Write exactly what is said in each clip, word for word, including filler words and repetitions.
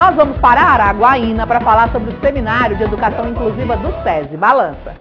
Nós vamos para Araguaína para falar sobre o Seminário de Educação Inclusiva do SESI. Balança.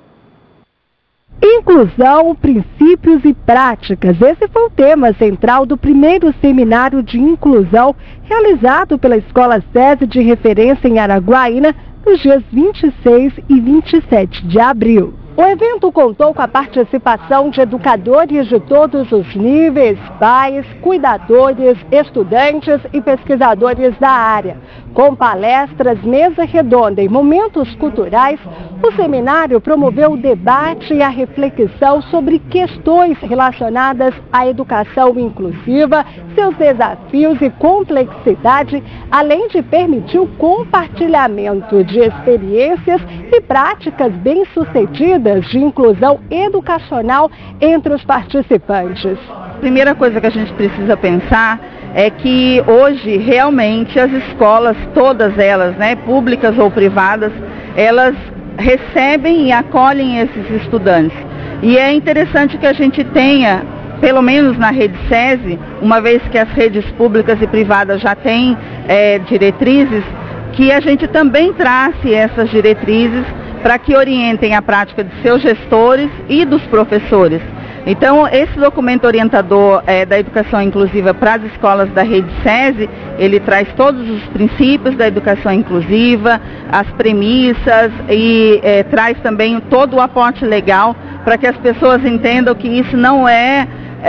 Inclusão, princípios e práticas. Esse foi o tema central do primeiro Seminário de Inclusão realizado pela Escola SESI de referência em Araguaína nos dias vinte e seis e vinte e sete de abril. O evento contou com a participação de educadores de todos os níveis, pais, cuidadores, estudantes e pesquisadores da área. Com palestras, mesa redonda e momentos culturais, o seminário promoveu o debate e a reflexão sobre questões relacionadas à educação inclusiva, seus desafios e complexidade, além de permitir o compartilhamento de experiências e práticas bem-sucedidas de inclusão educacional entre os participantes. A primeira coisa que a gente precisa pensar é que hoje realmente as escolas, todas elas, né, públicas ou privadas, elas recebem e acolhem esses estudantes. E é interessante que a gente tenha, pelo menos na rede SESI, uma vez que as redes públicas e privadas já têm é, diretrizes, que a gente também trace essas diretrizes para que orientem a prática de seus gestores e dos professores. Então, esse documento orientador é, da educação inclusiva para as escolas da rede SESI, ele traz todos os princípios da educação inclusiva, as premissas e é, traz também todo o aporte legal para que as pessoas entendam que isso não é,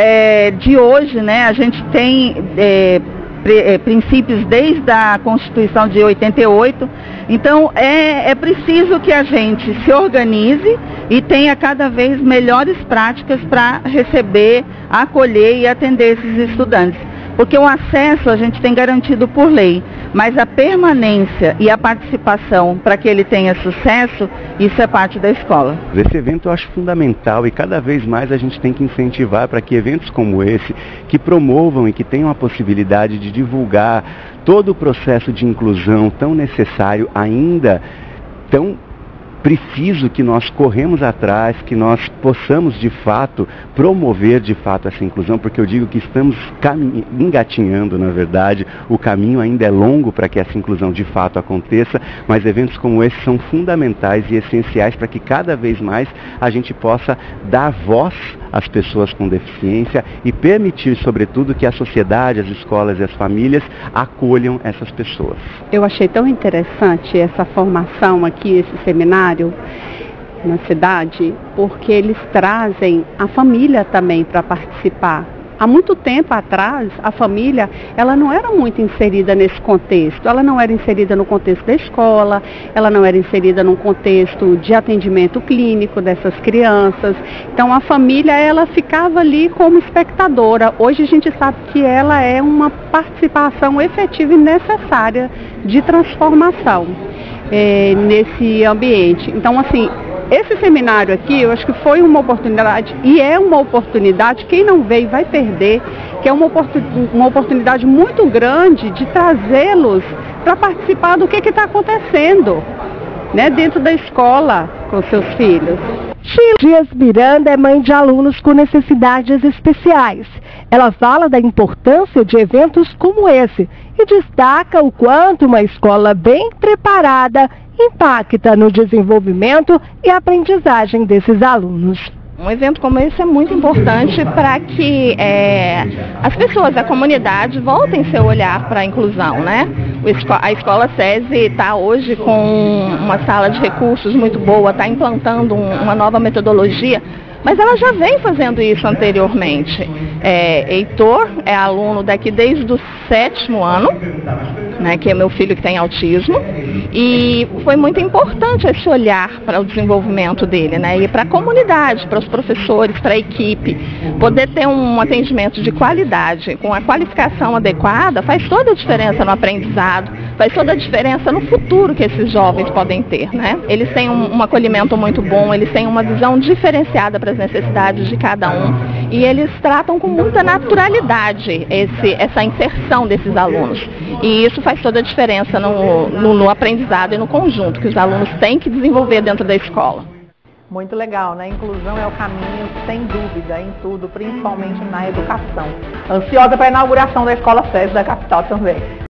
é de hoje, né? A gente tem é, princípios desde a Constituição de oitenta e oito, então é, é preciso que a gente se organize e tenha cada vez melhores práticas para receber, acolher e atender esses estudantes. Porque o acesso a gente tem garantido por lei, mas a permanência e a participação para que ele tenha sucesso, isso é parte da escola. Esse evento eu acho fundamental e cada vez mais a gente tem que incentivar para que eventos como esse, que promovam e que tenham a possibilidade de divulgar todo o processo de inclusão tão necessário, ainda tão preciso que nós corremos atrás, que nós possamos de fato promover de fato essa inclusão, porque eu digo que estamos engatinhando, na verdade, o caminho ainda é longo para que essa inclusão de fato aconteça, mas eventos como esse são fundamentais e essenciais para que cada vez mais a gente possa dar voz às pessoas com deficiência e permitir, sobretudo, que a sociedade, as escolas e as famílias acolham essas pessoas. Eu achei tão interessante essa formação aqui, esse seminário na cidade, porque eles trazem a família também para participar. Há muito tempo atrás, a família, ela não era muito inserida nesse contexto. Ela não era inserida no contexto da escola, ela não era inserida no contexto de atendimento clínico dessas crianças. Então, a família, ela ficava ali como espectadora. Hoje a gente sabe que ela é uma participação efetiva e necessária de transformação é, nesse ambiente. Então, assim, esse seminário aqui, eu acho que foi uma oportunidade, e é uma oportunidade, quem não veio vai perder, que é uma, oportun, uma oportunidade muito grande de trazê-los para participar do que está acontecendo, né, dentro da escola com seus filhos. Sheila Dias Miranda é mãe de alunos com necessidades especiais. Ela fala da importância de eventos como esse e destaca o quanto uma escola bem preparada impacta no desenvolvimento e aprendizagem desses alunos. Um evento como esse é muito importante para que é, as pessoas, a comunidade, voltem seu olhar para a inclusão, né? A Escola SESI está hoje com uma sala de recursos muito boa, está implantando um, uma nova metodologia, mas ela já vem fazendo isso anteriormente. É, Heitor é aluno daqui desde o sétimo ano, né, que é meu filho que tem autismo, e foi muito importante esse olhar para o desenvolvimento dele, né, e para a comunidade, para os professores, para a equipe. Poder ter um atendimento de qualidade, com a qualificação adequada, faz toda a diferença no aprendizado, faz toda a diferença no futuro que esses jovens podem ter, né? Eles têm um, um acolhimento muito bom, eles têm uma visão diferenciada para as necessidades de cada um e eles tratam com muita naturalidade esse, essa inserção desses alunos. E isso faz toda a diferença no, no, no aprendizado e no conjunto que os alunos têm que desenvolver dentro da escola. Muito legal, né? Inclusão é o caminho, sem dúvida, em tudo, principalmente na educação. Ansiosa para a inauguração da Escola SESI da capital também.